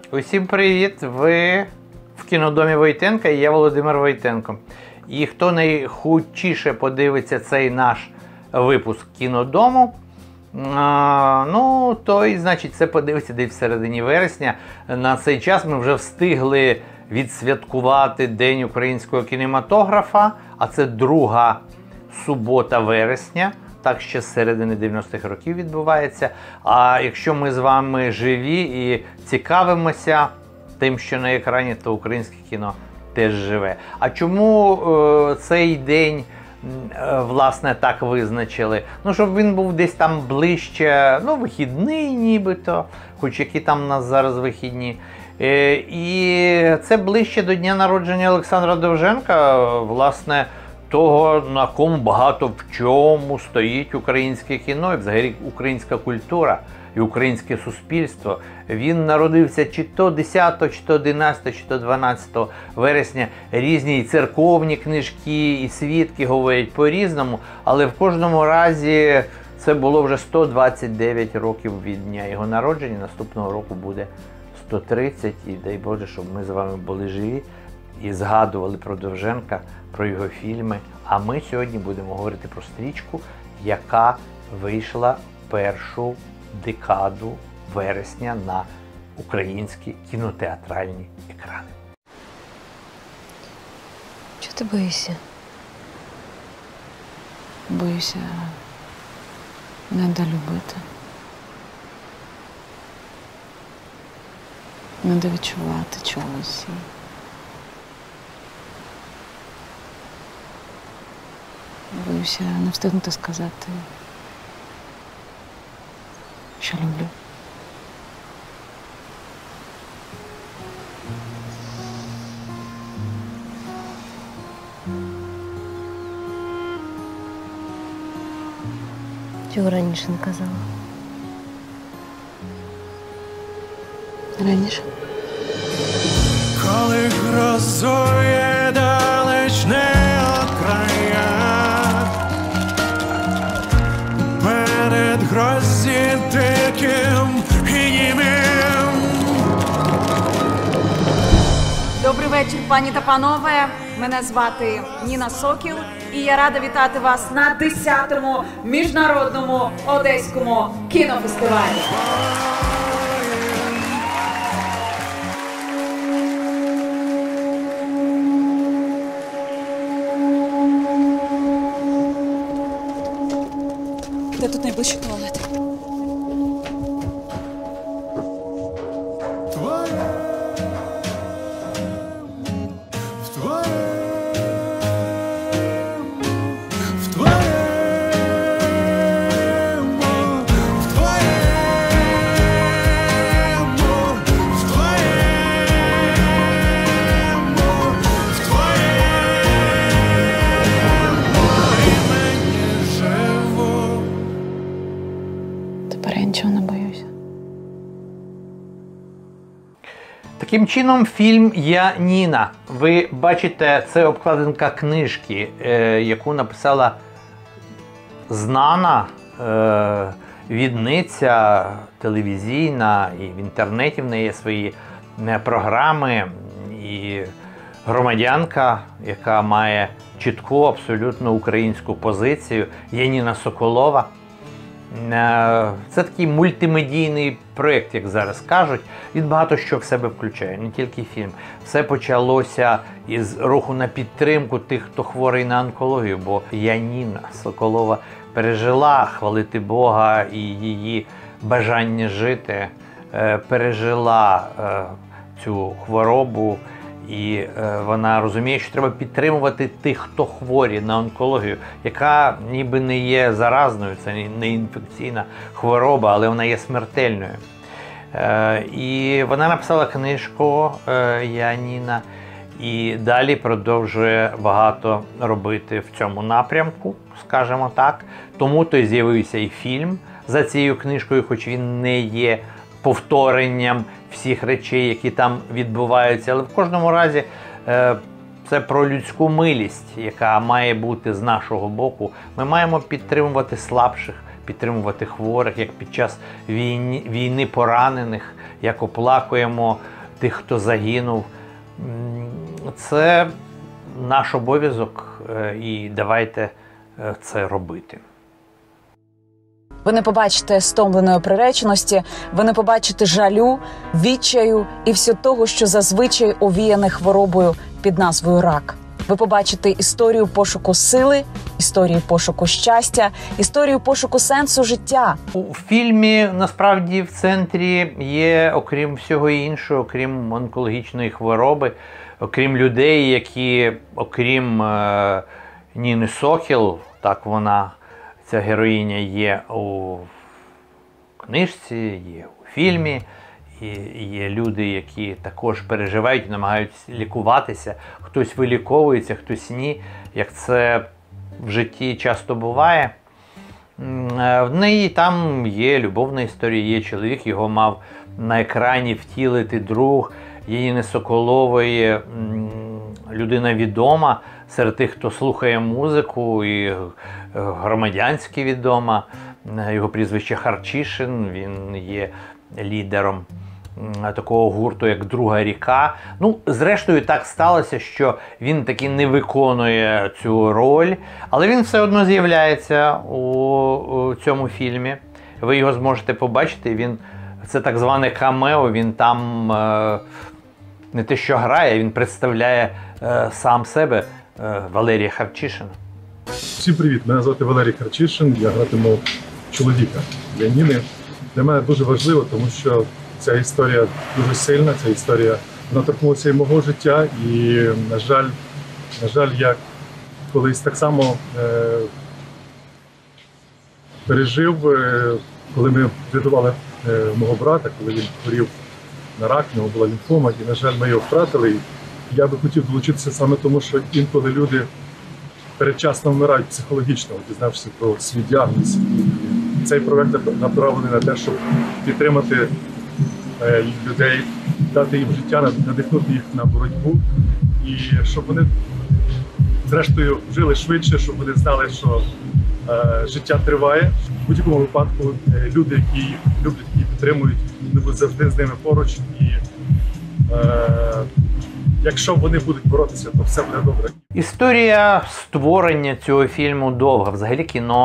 Усім привіт! Ви в кінодомі Войтенка і я Володимир Войтенко. І хто найхутчіше подивиться цей наш випуск кінодому, той, значить, це подивиться десь в середині вересня. На цей час ми вже встигли відсвяткувати День українського кінематографа, а це друга субота вересня. Так ще з середини 90-х років відбувається. А якщо ми з вами живі і цікавимося тим, що на екрані, то українське кіно теж живе. А чому цей день, власне, так визначили? Ну, щоб він був десь там ближче, вихідний нібито, хоч які там у нас зараз вихідні. І це ближче до дня народження Олександра Довженка, власне, того, на кому багато в чому стоїть українське кіно і взагалі українська культура і українське суспільство. Він народився чи то 10, чи то 11, чи то 12 вересня. Різні і церковні книжки, і свідки говорять по-різному, але в кожному разі це було вже 129 років від дня його народження. Наступного року буде 130, і дай Боже, щоб ми з вами були живі і згадували про Довженка, про його фільми. А ми сьогодні будемо говорити про стрічку, яка вийшла першу декаду вересня на українські кінотеатральні екрани. Чого ти боїшся? Боюся недолюбити. Недовідчувати чогось. Боюся не встигнути сказати, що люблю. Чого раніше не казала? Раніше? Коли грозує далечне края, перед грозі диким і німим. Добрий вечір, пані та панове. Мене звати Ніна Сокіл, і я рада вітати вас на 10-му міжнародному одеському кінофестивалі. Де тут найближчий туалет? Тепер я нічого не боюся. Таким чином, фільм «Я Ніна». Ви бачите, це обкладинка книжки, яку написала знана відниця телевізійна, і в інтернеті в неї є свої програми, і громадянка, яка має чітку, абсолютно українську позицію, Яніна Соколова. Це такий мультимедійний проєкт, як зараз кажуть. Він багато що в себе включає, не тільки фільм. Все почалося із руху на підтримку тих, хто хворий на онкологію, бо Яніна Соколова пережила, хвалити Бога, і її бажання жити, пережила цю хворобу. І вона розуміє, що треба підтримувати тих, хто хворі на онкологію, яка ніби не є заразною, це не інфекційна хвороба, але вона є смертельною. І вона написала книжку «Я Ніна» і далі продовжує багато робити в цьому напрямку, скажімо так. Тому то й з'явився і фільм за цією книжкою, хоч він не є повторенням всіх речей, які там відбуваються. Але в кожному разі це про людську милість, яка має бути з нашого боку. Ми маємо підтримувати слабших, підтримувати хворих, як під час війни поранених, як оплакуємо тих, хто загинув. Це наш обов'язок, і давайте це робити. Ви не побачите стомленої приреченості, ви не побачите жалю, відчаю і все того, що зазвичай овіяне хворобою під назвою рак. Ви побачите історію пошуку сили, історію пошуку щастя, історію пошуку сенсу життя. У фільмі, насправді, в центрі є, окрім всього іншого, окрім онкологічної хвороби, окрім людей, які, окрім Ніни Сокіл, так вона, ця героїня, є у книжці, є у фільмі, і є люди, які також переживають, намагаються лікуватися. Хтось виліковується, хтось ні, як це в житті часто буває. В неї там є любовна історія, є чоловік, його мав на екрані втілити друг Ніни Соколової, людина відома серед тих, хто слухає музику, і громадянськи відома. Його прізвище Харчишин, він є лідером такого гурту, як «Друга ріка». Ну, зрештою, так сталося, що він таки не виконує цю роль, але він все одно з'являється у цьому фільмі. Ви його зможете побачити, це так зване камео, він там не те що грає, він представляє сам себе, Валерія Харчишина. Всім привіт, мене звати Валерій Харчишин, я гратиму чоловіка для Ніни. Для мене дуже важливо, тому що ця історія дуже сильна, ця історія, вона торкнулася і мого життя, і, на жаль, я колись так само пережив, коли ми врятували мого брата, коли він хворів на рак, в нього була лімфома, і, на жаль, ми його втратили. І я би хотів долучитися саме тому, що інколи люди передчасно вмирають психологічно, дізнавшись про свій діагноз. І цей проект направлений на те, щоб підтримати людей, дати їм життя, надихнути їх на боротьбу, і щоб вони, зрештою, жили швидше, щоб вони знали, що життя триває. В будь-якому випадку люди, які їх люблять, які підтримують, вони будуть завжди з ними поруч. І якщо вони будуть боротися, то все буде добре. Історія створення цього фільму довга. Взагалі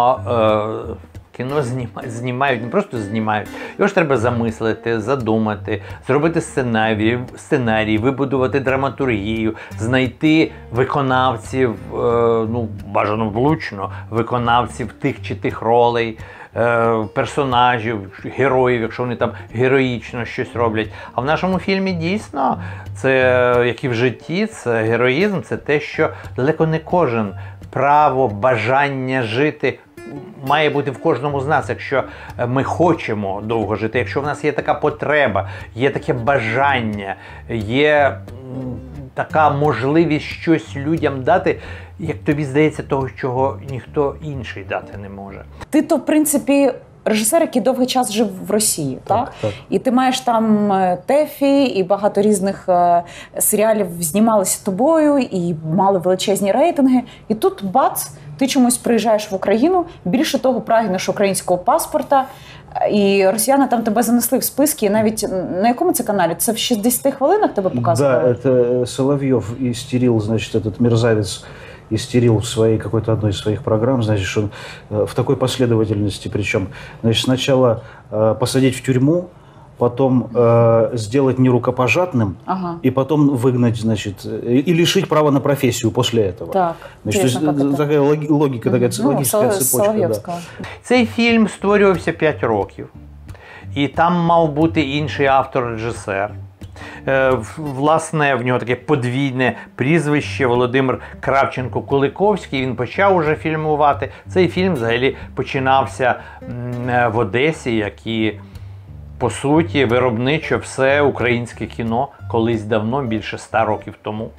кіно знімають, не просто знімають. Його ж треба замислити, задумати, зробити сценарій, вибудувати драматургію, знайти виконавців, бажано влучно, виконавців тих чи тих ролей, персонажів, героїв, якщо вони там героїчно щось роблять. А в нашому фільмі дійсно, це, як і в житті, це героїзм, це те, що далеко не кожен право, бажання жити має бути в кожному з нас, якщо ми хочемо довго жити, якщо в нас є така потреба, є таке бажання, є така можливість щось людям дати, як тобі здається, того, чого ніхто інший дати не може. Ти то, в принципі, режисер, який довгий час жив в Росії, так? І ти маєш там ТЕФІ, і багато різних серіалів знімалися тобою, і мали величезні рейтинги. І тут, бац, ти чомусь приїжджаєш в Україну, більше того, прагнеш українського паспорта, і росіяни там тебе занесли в списки, і навіть на якому це каналі? Це в 60 хвилинах тебе показували? Да, это Соловьев истерил, значит, этот мерзавец истерил в своей какой-то одной из своих программ, значит, он в такой последовательности, причем, значит, сначала посадить в тюрьму, потом сделать нерукопожатным, и потом выгнать, значит, и лишить права на профессию после этого. Так, значит, такая логика, такая логическая цепочка. Да. Цей фільм створювався 5 років, і там мав бути інший автор-режисер. Власне, в нього таке подвійне прізвище Володимир Кравченко-Куликовський. Він почав уже фільмувати. Цей фільм взагалі починався в Одесі, як і, по суті, виробничо все українське кіно колись давно, більше 100 років тому.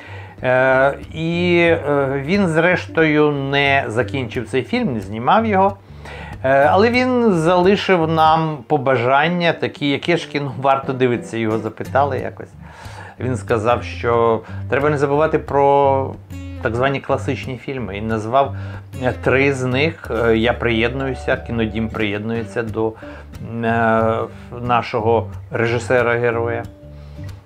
І він, зрештою, не закінчив цей фільм, не знімав його. Але він залишив нам побажання такі, яке ж кіно варто дивитися, його запитали якось. Він сказав, що треба не забувати про так звані класичні фільми. І назвав 3 з них. Я приєднуюся, Кінодім приєднується до нашого режисера-героя.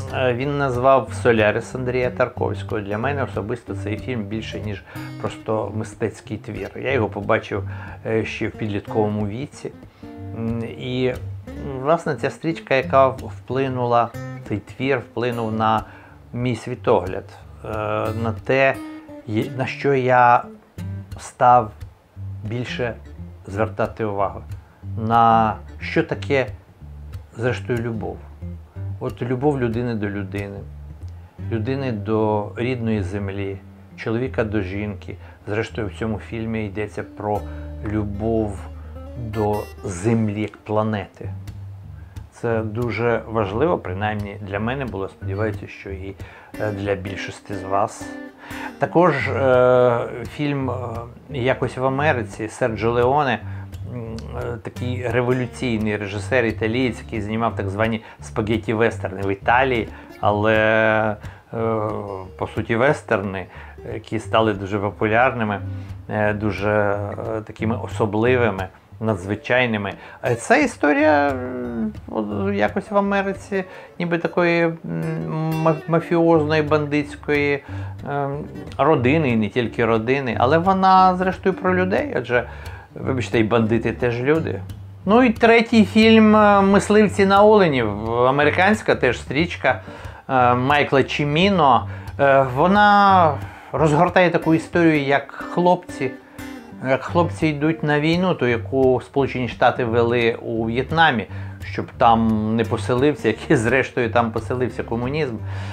Він назвав «Солярис» Андрія Тарковського. Для мене особисто цей фільм більше, ніж просто мистецький твір. Я його побачив ще в підлітковому віці. І, власне, ця стрічка, яка вплинула, цей твір вплинув на мій світогляд, на те, на що я став більше звертати увагу. На що таке, зрештою, любов. От любов людини до людини, людини до рідної землі, чоловіка до жінки. Зрештою, в цьому фільмі йдеться про любов до землі як планети. Це дуже важливо, принаймні для мене було, сподіваюся, що і для більшості з вас. Також фільм «Якось в Америці» Серджо Леоне, такий революційний режисер італієць, який знімав так звані спагетті-вестерни в Італії, але по суті вестерни, які стали дуже популярними, дуже такими особливими, надзвичайними. Це історія якось в Америці, ніби такої мафіозної, бандитської родини, і не тільки родини, але вона, зрештою, про людей, адже, вибачте, і бандити теж люди. Ну і третій фільм «Мисливці на оленів», американська теж стрічка Майкла Чіміно. Вона розгортає таку історію, як хлопці йдуть на війну, ту, яку Сполучені Штати вели у В'єтнамі, щоб там не поселився, який зрештою там поселився комунізм.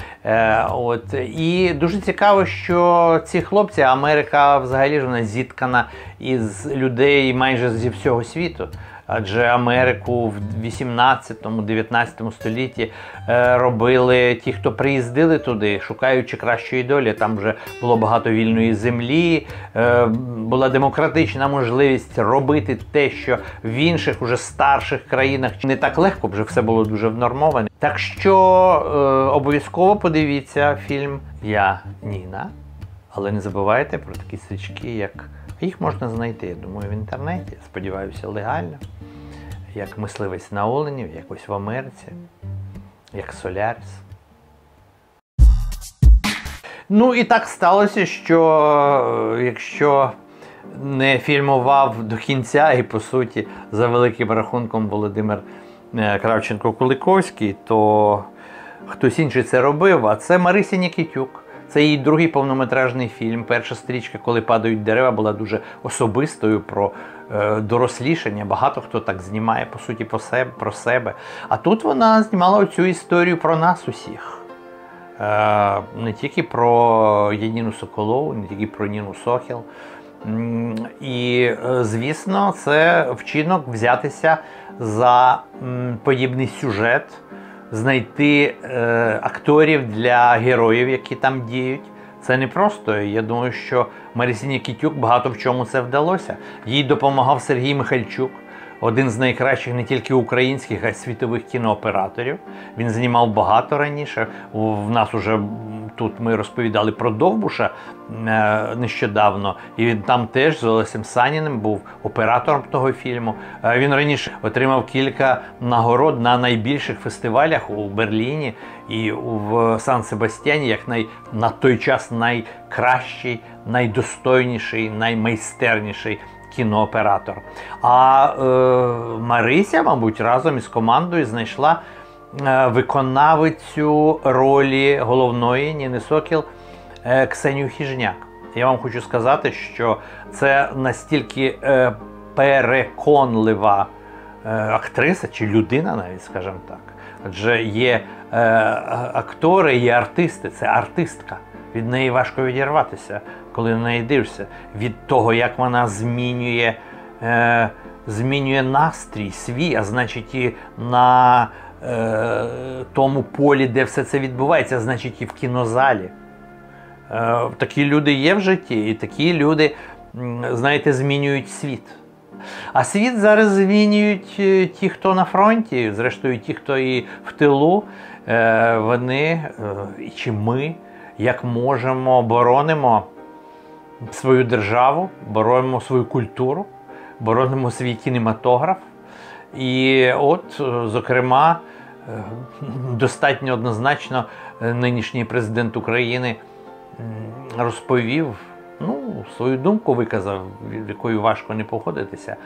І дуже цікаво, що ці хлопці, Америка взагалі ж вона зіткана із людей майже зі всього світу. Адже Америку в 18-19 столітті робили ті, хто приїздили туди, шукаючи кращої долі. Там вже було багато вільної землі, була демократична можливість робити те, що в інших, уже старших країнах не так легко, вже все було дуже внормоване. Так що обов'язково подивіться фільм «Я Ніна», але не забувайте про такі стрічки, як... Їх можна знайти, я думаю, в інтернеті, сподіваюся, легально. Як «Мисливець на оленів», якось в Америці, як «Солярис». Ну і так сталося, що якщо не фільмував до кінця і, по суті, за великим рахунком Володимир Кравченко-Куликовський, то хтось інший це робив, а це Марися Нікітюк. Це її другий повнометражний фільм. Перша стрічка «Коли падають дерева» була дуже особистою, про дорослішання. Багато хто так знімає, по суті, про себе. А тут вона знімала оцю історію про нас усіх. Не тільки про Яніну Соколову, не тільки про Ніну Сохіл. І, звісно, це вчинок взятися за подібний сюжет, знайти акторів для героїв, які там діють. Це не просто. Я думаю, що Марисі Нікітюк багато в чому це вдалося. Їй допомагав Сергій Михальчук, один з найкращих не тільки українських, а й світових кінооператорів. Він знімав багато раніше. В нас уже тут ми розповідали про Довбуша нещодавно. І він там теж з Олесем Саніним був оператором того фільму. Він раніше отримав кілька нагород на найбільших фестивалях у Берліні і в Сан-Себастьяні, як на той час найкращий, найдостойніший, наймайстерніший кінооператор. А Марися, мабуть, разом із командою знайшла виконавицю ролі головної Ніни Сокіл Ксенію Хижняк. Я вам хочу сказати, що це настільки переконлива актриса, чи людина навіть, скажімо так. Адже є актори, є артисти, це артистка. Від неї важко відірватися, коли на неї дивишся. Від того, як вона змінює настрій свій, а значить і на тому полі, де все це відбувається, а значить і в кінозалі. Такі люди є в житті, і такі люди, знаєте, змінюють світ. А світ зараз змінюють ті, хто на фронті, зрештою ті, хто і в тилу. Вони, чи ми, як можемо, боронимо свою державу, боронимо свою культуру, боронимо свій кінематограф. І от, зокрема, достатньо однозначно нинішній президент України розповів, свою думку виказав, від якої важко не погодитися,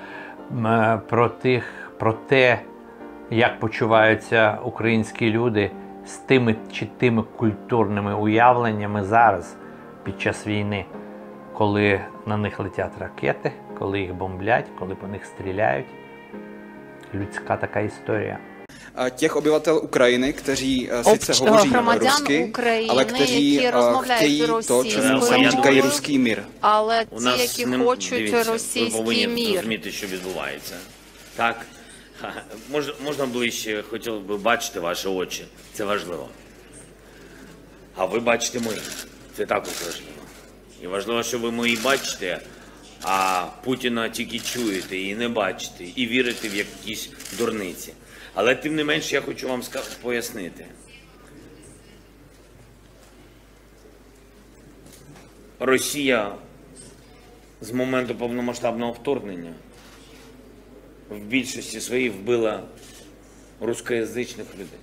про те, як почуваються українські люди з тими чи тими культурними уявленнями зараз, під час війни, коли на них летять ракети, коли їх бомблять, коли по них стріляють. Людська така історія. Těch obyvatel Ukrajiny, kteří sice hovoří rusky, ale kteří chtějí to, čemu sami říkají ruský mír. Але ті, які хочуть російський мір. Ви розумієте, що відбувається. Так? Можна ближче, хотів би бачити ваші очі. Це важливо. А ви бачите мої. Це також важливо. І важливо, що ви мої бачите, а Путіна тільки чуєте і не бачите, і вірите в якісь дурниці. Але тим не менш я хочу вам пояснити. Росія з моменту повномасштабного вторгнення в більшості своїй вбила рускоязичних людей.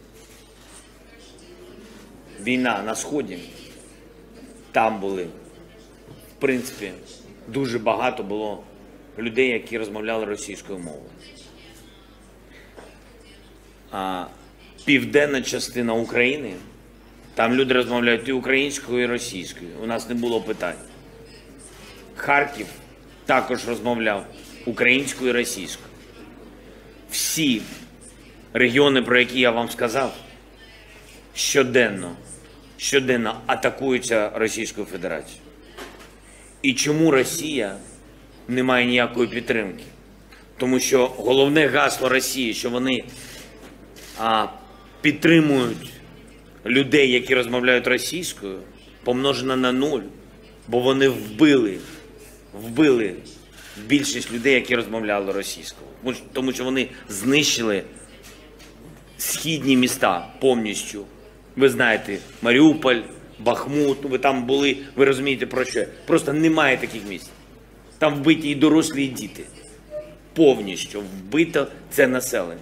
Війна на Сході, там були, в принципі, дуже багато було людей, які розмовляли російською мовою. А південна частина України, там люди розмовляють і українською, і російською. У нас не було питань. Харків також розмовляв українською і російською. Всі регіони, про які я вам сказав, щоденно атакуються Російською Федерацією. І чому Росія не має ніякої підтримки? Тому що головне гасло Росії, що вони підтримують людей, які розмовляють російською, помножено на 0, бо вони вбили більшість людей, які розмовляли російською. Тому що вони знищили східні міста повністю. Ви знаєте, Маріуполь, Бахмут, ви там були, ви розумієте про що. Просто немає таких місць. Там вбиті і дорослі, і діти. Повністю вбито це населення.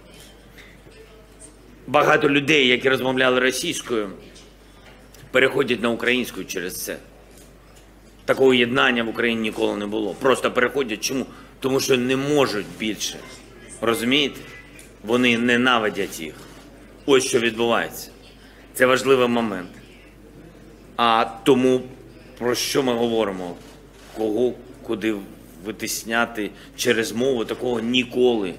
Багато людей, які розмовляли російською, переходять на українську через це. Такого єднання в Україні ніколи не було. Просто переходять. Чому? Тому що не можуть більше. Розумієте? Вони ненавидять їх. Ось що відбувається. Це важливий момент. А тому, про що ми говоримо? Кого, куди витисняти через мову, такого ніколи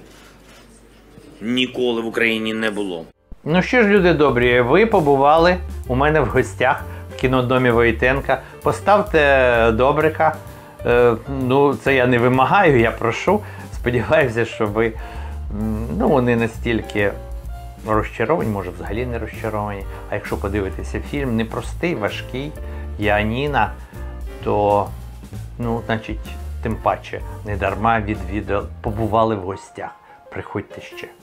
в Україні не було. Ну що ж, люди добрі, ви побували у мене в гостях в кінодомі Войтенка. Поставте добрика. Це я не вимагаю, я прошу. Сподіваюся, що ви не настільки розчаровані, може взагалі не розчаровані. А якщо подивитися фільм непростий, важкий, Яніна, то, значить, тим паче, не дарма побували в гостях. Приходьте ще.